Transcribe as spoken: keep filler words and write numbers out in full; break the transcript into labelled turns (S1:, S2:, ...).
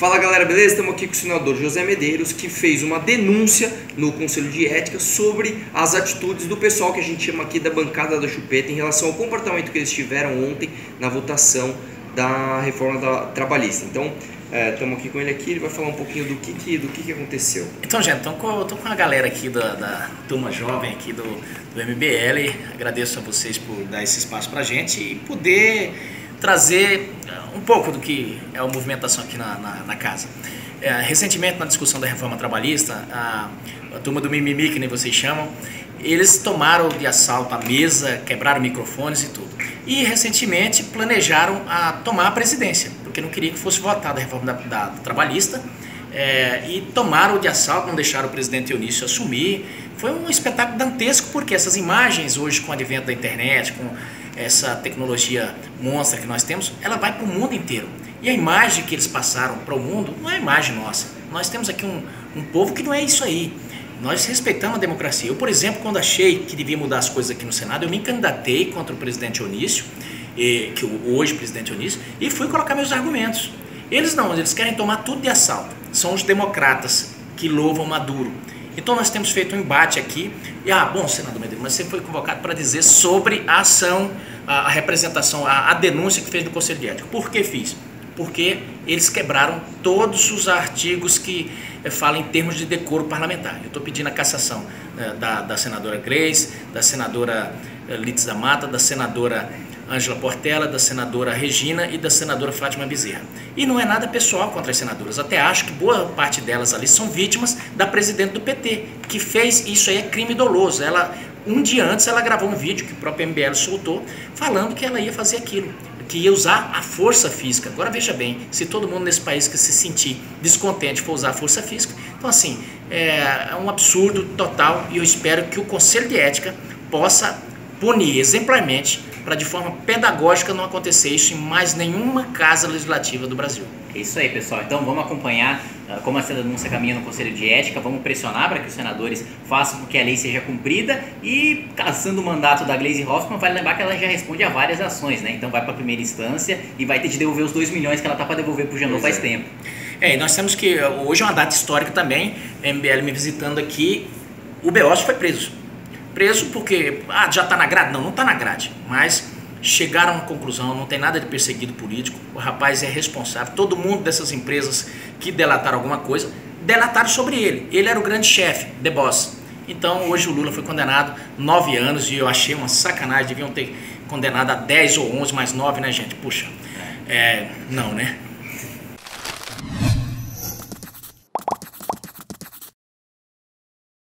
S1: Fala galera, beleza? Estamos aqui com o senador José Medeiros, que fez uma denúncia no Conselho de Ética sobre as atitudes do pessoal que a gente chama aqui da bancada da chupeta em relação ao comportamento que eles tiveram ontem na votação da reforma da, trabalhista. Então, estamos é, aqui com ele aqui, ele vai falar um pouquinho do que, que, do que, que aconteceu.
S2: Então, gente, estou com, com a galera aqui da, da turma jovem aqui do, do M B L. Agradeço a vocês por dar esse espaço para a gente e poder trazer um pouco do que é a movimentação aqui na, na, na casa. É, recentemente, na discussão da reforma trabalhista, a, a turma do mimimi, que nem vocês chamam, eles tomaram de assalto a mesa, quebraram microfones e tudo. E recentemente planejaram a tomar a presidência, porque não queria que fosse votada a reforma da, da, da trabalhista, é, e tomaram de assalto, não deixaram o presidente Eunício assumir. Foi um espetáculo dantesco, porque essas imagens hoje, com o advento da internet, com essa tecnologia monstra que nós temos, ela vai para o mundo inteiro. E a imagem que eles passaram para o mundo não é a imagem nossa. Nós temos aqui um, um povo que não é isso aí. Nós respeitamos a democracia. Eu, por exemplo, quando achei que devia mudar as coisas aqui no Senado, eu me candidatei contra o presidente Eunício, e, que hoje presidente Eunício, e fui colocar meus argumentos. Eles não, eles querem tomar tudo de assalto. São os democratas que louvam Maduro. Então nós temos feito um embate aqui. E, ah, bom, senador Medeiros, mas você foi convocado para dizer sobre a ação, a, a representação, a, a denúncia que fez no Conselho de Ética. Por que fiz? Porque eles quebraram todos os artigos que eh, falam em termos de decoro parlamentar. Eu estou pedindo a cassação eh, da, da senadora Grace, da senadora eh, Lites da Mata, da senadora Ângela Portela, da senadora Regina e da senadora Fátima Bezerra. E não é nada pessoal contra as senadoras, até acho que boa parte delas ali são vítimas da presidente do P T, que fez isso aí, é crime doloso. Ela, um dia antes ela gravou um vídeo que o próprio M B L soltou, falando que ela ia fazer aquilo, que ia usar a força física. Agora veja bem, se todo mundo nesse país que se sentir descontente for usar a força física, então assim, é um absurdo total, e eu espero que o Conselho de Ética possa punir exemplarmente para de forma pedagógica não acontecer isso em mais nenhuma casa legislativa do Brasil.
S3: É isso aí, pessoal. Então vamos acompanhar uh, como essa denúncia caminha no Conselho de Ética, vamos pressionar para que os senadores façam com que a lei seja cumprida, e caçando o mandato da Gleisi Hoffmann, vale lembrar que ela já responde a várias ações, né? Então vai para a primeira instância e vai ter de devolver os dois milhões que ela tá para devolver para o Janot faz tempo.
S2: É, e nós temos que, hoje é uma data histórica também, M B L me visitando aqui, o Beossi foi preso. Preso porque ah, já está na grade? Não, não está na grade, mas chegaram a uma conclusão, não tem nada de perseguido político, o rapaz é responsável, todo mundo dessas empresas que delataram alguma coisa, delataram sobre ele, ele era o grande chefe, the boss. Então hoje o Lula foi condenado nove anos, e eu achei uma sacanagem, deviam ter condenado a dez ou onze, mais nove, né gente? Puxa, é, não né?